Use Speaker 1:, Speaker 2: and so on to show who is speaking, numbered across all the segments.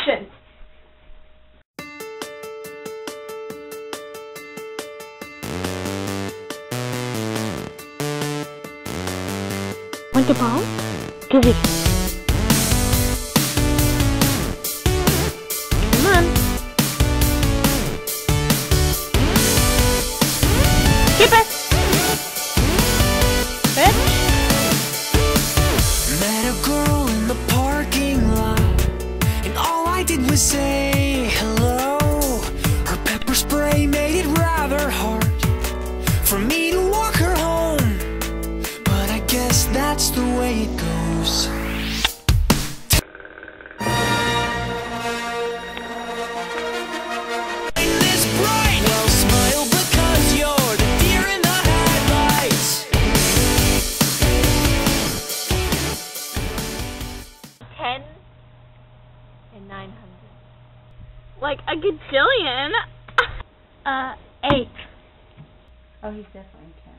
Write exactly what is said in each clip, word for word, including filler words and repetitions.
Speaker 1: action!
Speaker 2: Want the ball? Give it. Come on. Kipper! Bitch!
Speaker 3: Met a girl in the parking lot, and all I did was say hello. Her pepper spray made it rather hard for me to walk her home, but I guess that's the way it goes. This bright, well, smile because you're the deer in the headlights.
Speaker 2: Ten and nine hundred. Like a gajillion. uh, eight.
Speaker 1: Oh, he's definitely ten.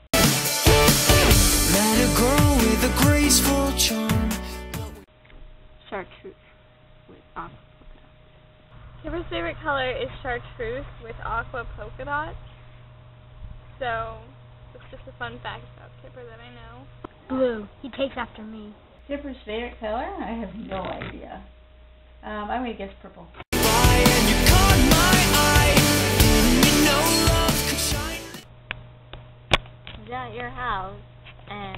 Speaker 3: Met a girl with a graceful charm.
Speaker 2: Chartreuse with aqua polka dots. Kipper's favorite color is chartreuse with aqua polka dots. So, it's just a fun fact about Kipper that I know. Blue. He takes after me.
Speaker 1: Kipper's favorite color? I have no idea. Um, I'm going to guess purple.
Speaker 3: And you caught my eye. You know love could shine.
Speaker 2: I was at your house, and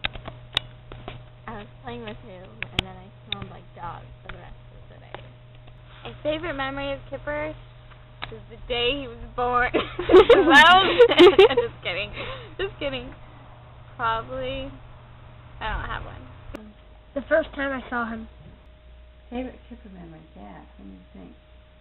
Speaker 2: I was playing with you, and then I smelled like dogs for the rest of the day. My favorite memory of Kipper is the day he was born. Just kidding. Just kidding. Probably, I don't have one. The first time I saw him.
Speaker 1: Favorite Kipper memory? Yeah, let me think.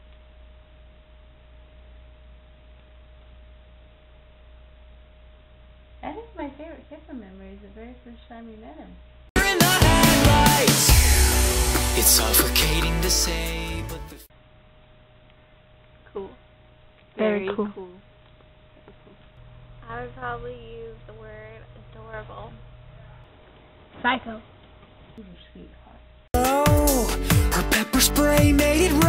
Speaker 1: I think my favorite Kipper memory is the very first time we met him.
Speaker 3: In the headlights. It's suffocating to say, but the
Speaker 2: Cool.
Speaker 4: Very
Speaker 2: Very
Speaker 4: cool.
Speaker 2: cool. I would probably use the word adorable. Psycho.
Speaker 1: He's a sweetheart.
Speaker 3: oh, her pepper spray made it